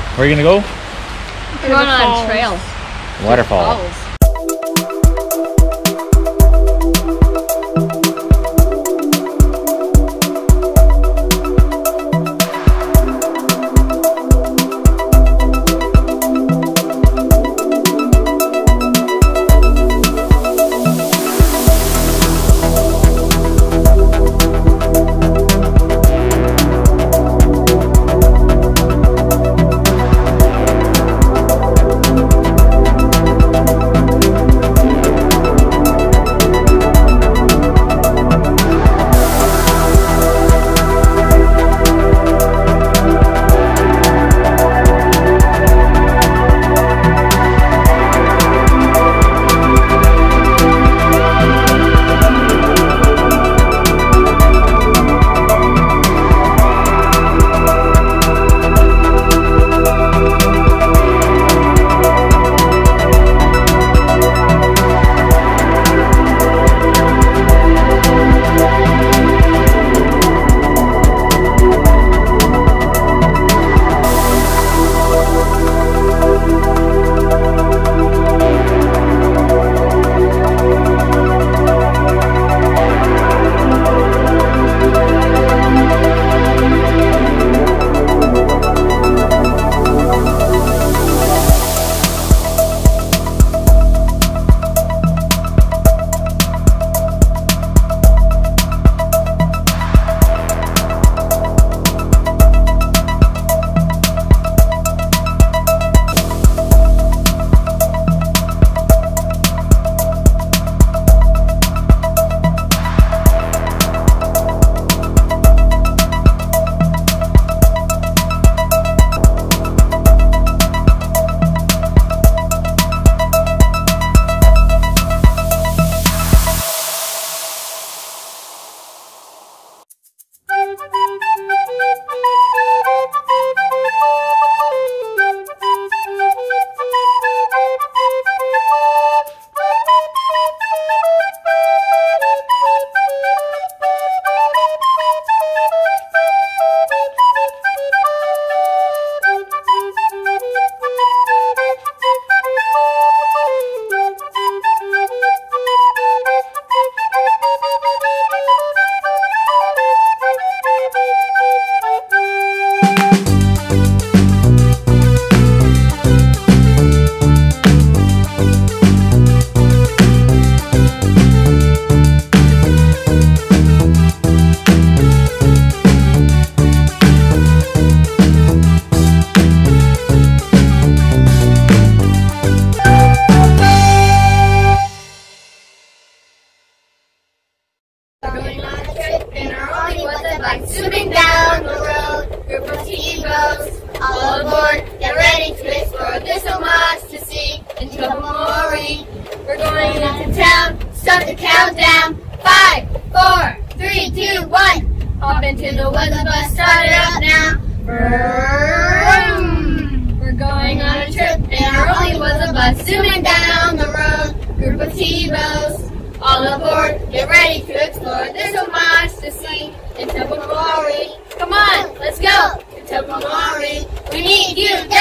Where are you gonna go? We're going on a trail. Waterfall. Falls. Going on a trip and our only was a bike. Zooming down the road, group of teen girls, all aboard, get ready to explore. There's so much to see in Tobemory. We're going into town, start the countdown. 5, 4, 3, 2, 1. Hop into the woods, the bus started up now. Vroom. We're going on a trip and our only was a bus. Zooming down the road, group of teen girls. All aboard, get ready to explore. There's so much to see in Tobemory. Come on, let's go to Tobemory. We need you.